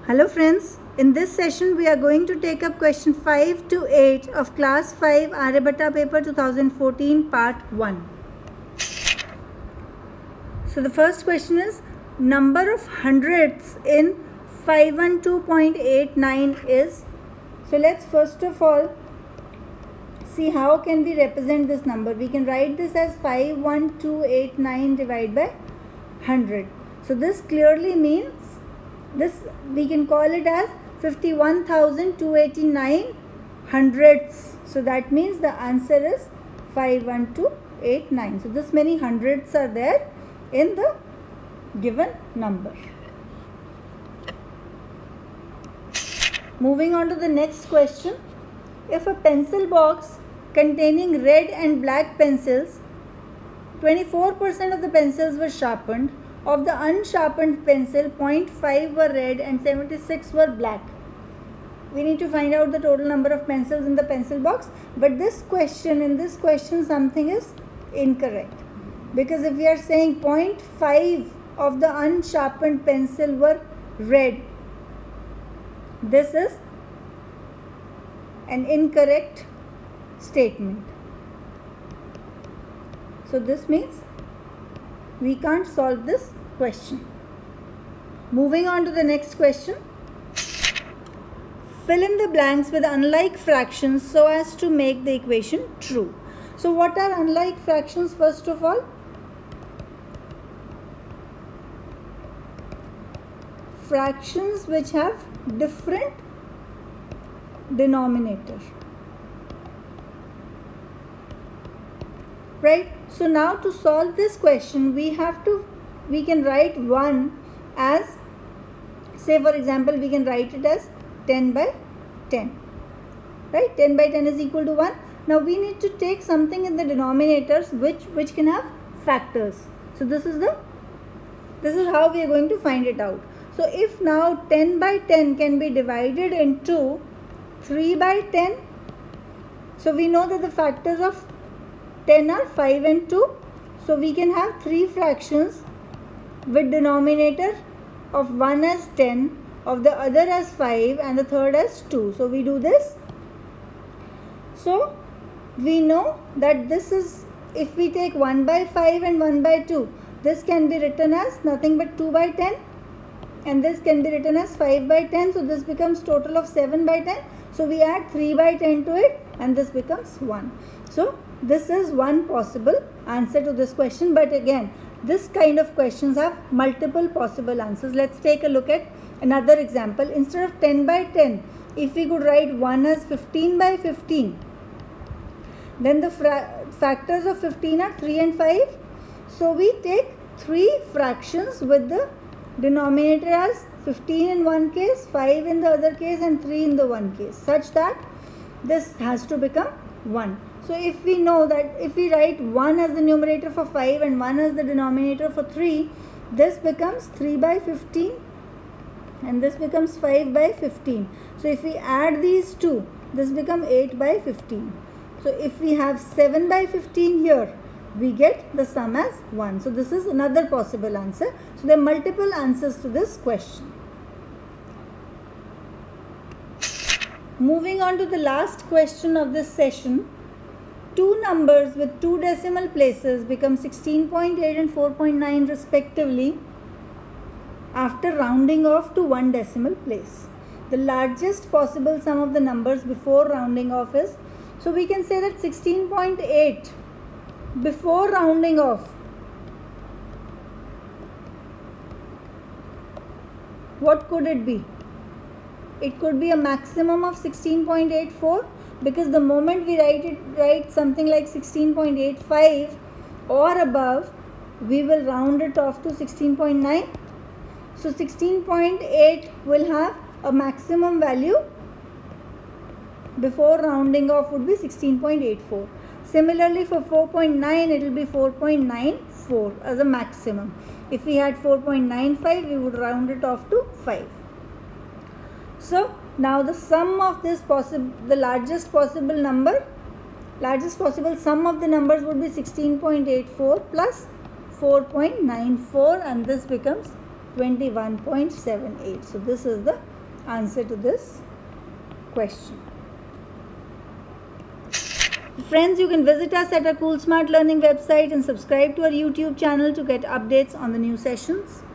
Hello friends, in this session we are going to take up question 5 to 8 of class 5 Aryabhatta paper 2014 part 1. So the first question is, number of hundredths in 512.89 is. So let's first of all see how can we represent this number. We can write this as 51289 divided by 100. So this clearly means this we can call it as 51,289 hundredths. So that means the answer is 51289. So this many hundredths are there in the given number. Moving on to the next question. If a pencil box containing red and black pencils, 24% of the pencils were sharpened. Of the unsharpened pencil, 0.5 were red and 76 were black. We need to find out the total number of pencils in the pencil box. But in this question something is incorrect. Because if we are saying 0.5 of the unsharpened pencil were red, this is an incorrect statement. So this means we can't solve this question. Moving on to the next question. Fill in the blanks with unlike fractions so as to make the equation true. So what are unlike fractions first of all? Fractions which have different denominator. Right? So now to solve this question, we can write 1 as, say for example, we can write it as 10 by 10. Right? 10 by 10 is equal to 1. Now we need to take something in the denominators which can have factors. So this is how we are going to find it out. So if now 10 by 10 can be divided into 3 by 10, so we know that the factors of 10 are 5 and 2. So we can have 3 fractions with denominator of one as 10, of the other as 5 and the third as 2. So we do this. So we know that this is, if we take 1 by 5 and 1 by 2, this can be written as nothing but 2 by 10. And this can be written as 5 by 10. So this becomes total of 7 by 10. So we add 3 by 10 to it and this becomes 1. So this is one possible answer to this question. But again, this kind of questions have multiple possible answers. Let's take a look at another example. Instead of 10 by 10, if we could write 1 as 15 by 15, then the factors of 15 are 3 and 5. So we take 3 fractions with the denominator as 15 in one case, 5 in the other case and 3 in the one case, such that this has to become 1. So if we know that if we write 1 as the numerator for 5 and 1 as the denominator for 3, this becomes 3 by 15 and this becomes 5 by 15. So if we add these two, this becomes 8 by 15. So if we have 7 by 15 here, we get the sum as 1. So this is another possible answer. So there are multiple answers to this question. Moving on to the last question of this session. Two numbers with 2 decimal places become 16.8 and 4.9 respectively after rounding off to 1 decimal place. The largest possible sum of the numbers before rounding off is, so we can say that 16.8 before rounding off, what could it be? It could be a maximum of 16.84, because the moment we write something like 16.85 or above, we will round it off to 16.9. So 16.8 will have a maximum value before rounding off would be 16.84. Similarly for 4.9 it will be 4.94 as a maximum. If we had 4.95 we would round it off to 5. So now the sum of this the largest possible sum of the numbers would be 16.84 plus 4.94 and this becomes 21.78. So this is the answer to this question. Friends, you can visit us at our Cool Smart Learning website and subscribe to our YouTube channel to get updates on the new sessions.